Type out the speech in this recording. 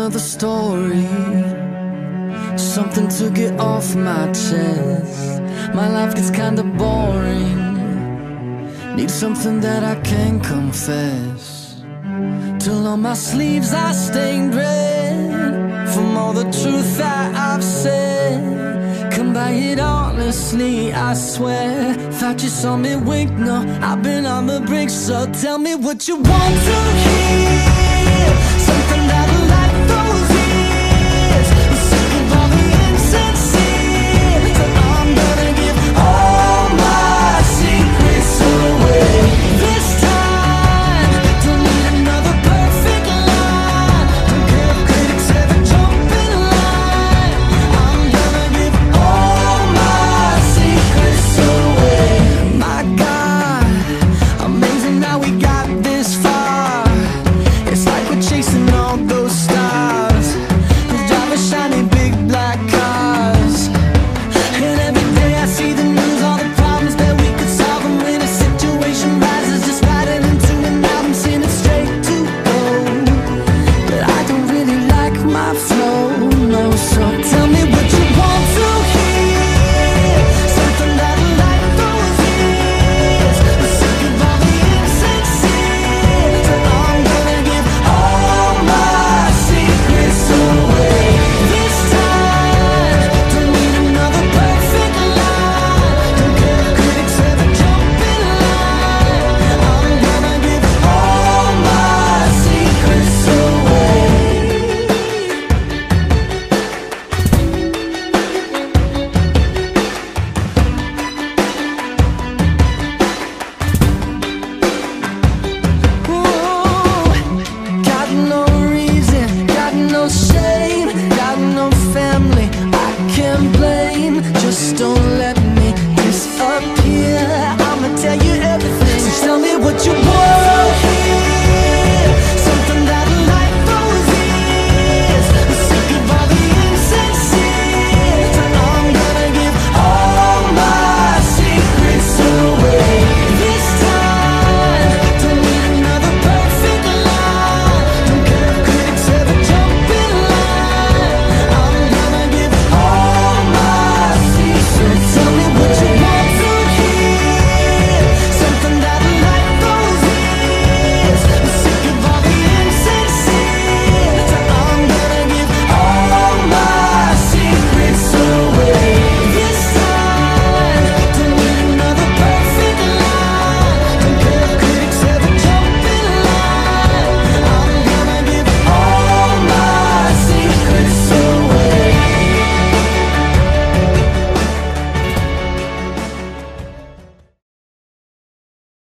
another story, something to get off my chest. My life gets kinda boring, need something that I can confess. Till on my sleeves I stained red from all the truth that I've said. Come by it honestly, I swear. Thought you saw me wink, no, I've been on the brink. So tell me what you want to hear.